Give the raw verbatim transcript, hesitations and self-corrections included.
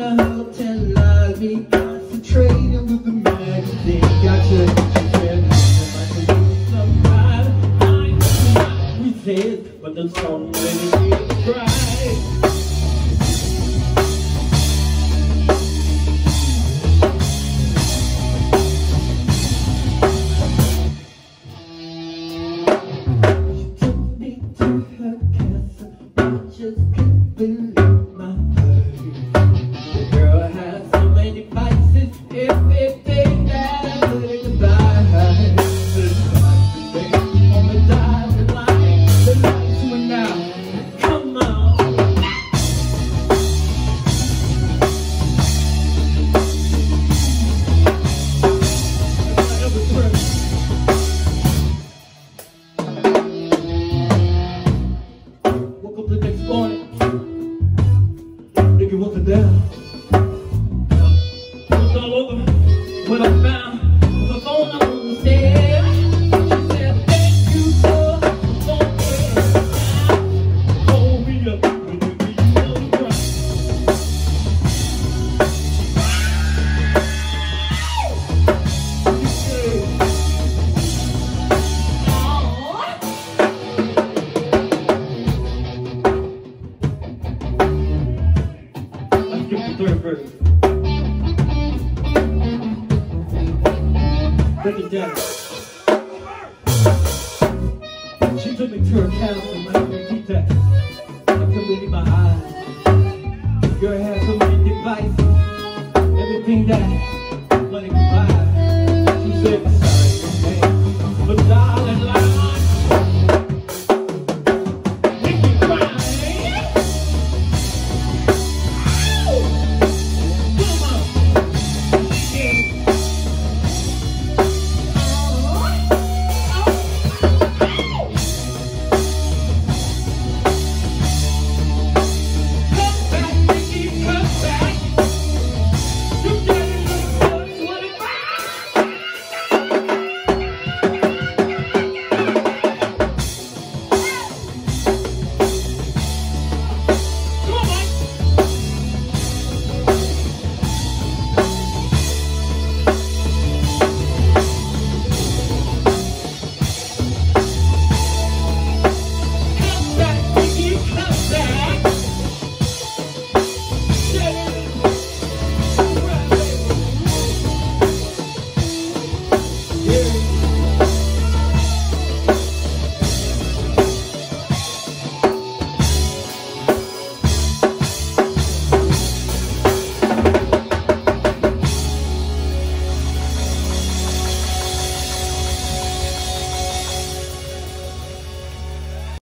a hotel lobby, concentrating with the magazine. Gotcha, she said, somebody, I know what we said, but the song really made me cry. Just can't believe my eyes. The girl has so many vices. Everything that I couldn't buy. On the dotted line, the lights went out. Come on. Woke up the next morning, nigga wasn't down. Looked all over, what I found was a phone on the stairs. She said, thank you for the phone call. Hold me up when you be on the ground. She said, third verse. Break it down. She took me to her castle and let me keep that. I couldn't believe my eyes. Girl had so many devices. Everything that